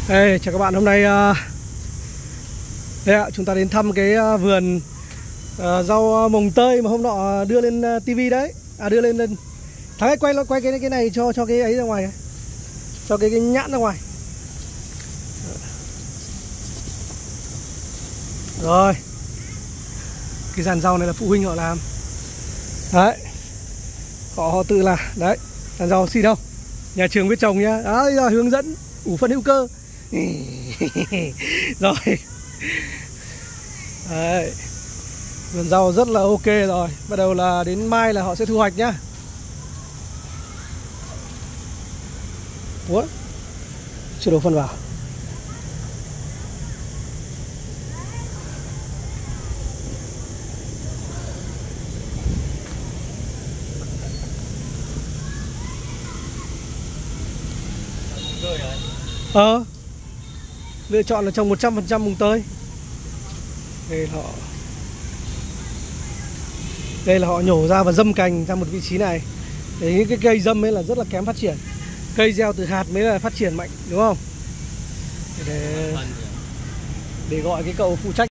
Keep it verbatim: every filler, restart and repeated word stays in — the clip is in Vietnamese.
Hey, chào các bạn, hôm nay uh, đây ạ, chúng ta đến thăm cái uh, vườn uh, rau mồng tơi mà hôm nọ đưa lên uh, tivi đấy. À đưa lên lên. Thằng ấy quay quay cái cái này cho cho cái ấy ra ngoài. Cho cái cái nhãn ra ngoài. Rồi. Cái dàn rau này là phụ huynh họ làm. Đấy. Họ họ tự là đấy, dàn rau xì đâu. Nhà trường biết trồng nhá. Đó, giờ hướng dẫn ủ phân hữu cơ. Rồi. Đấy. Vườn rau rất là ok rồi. Bắt đầu là đến mai là họ sẽ thu hoạch nhá. Ủa? Chưa đổ phân vào. Ờ lựa chọn là trồng một trăm phần trăm mùng tơi. Đây là họ Đây là họ nhổ ra và dâm cành ra một vị trí này. Để những cái cây dâm ấy là rất là kém phát triển. Cây gieo từ hạt mới là phát triển mạnh, đúng không? Để, để gọi cái cậu phụ trách